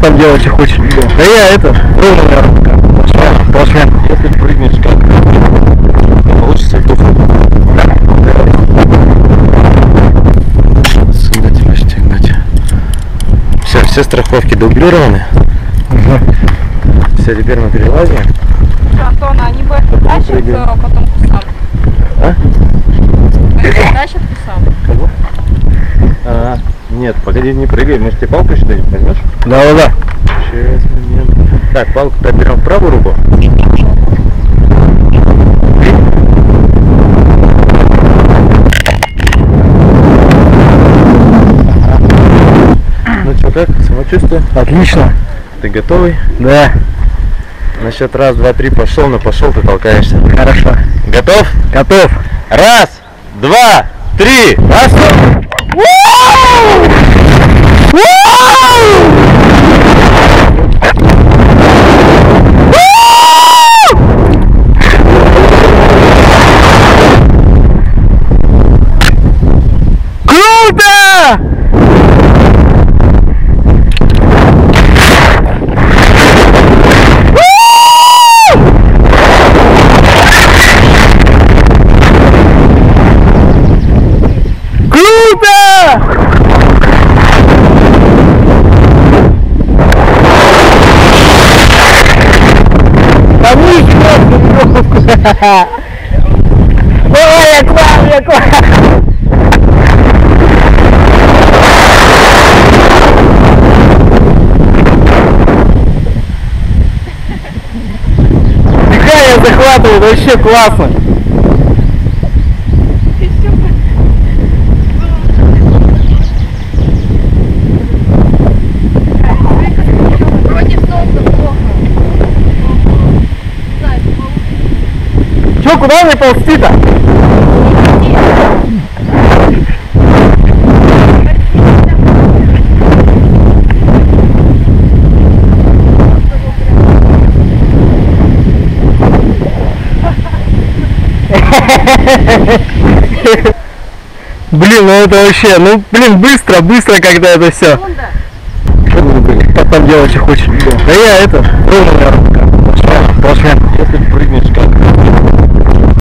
потом делать хочешь. Да я это, ровно, наверное, после. Если прыгнешь как, получится туфли. Стегнуть. Все страховки дублированы. Все, теперь мы перелазим. Антон, они бы тащат потом кусам. А? Тащат кусам. Кого? Нет, погоди, не прыгай, может тебе палку еще дадим, возьмешь? Да. Сейчас, момент. Так, палку-то берем в правую руку. Ну что, как? Самочувствие? Отлично. Ты готовый? Да. На счет раз, два, три пошел, но пошел, ты толкаешься. Хорошо. Готов? Готов. Раз, два, три, пошел! Круто! Ой, я к вам. Дыхание захватывает, вообще классно. Чё, куда мне ползти-то? Блин, ну это вообще, быстро, когда это все. Потом делать хочешь. Да я это, ровно, наверное, после. Если прыгнешь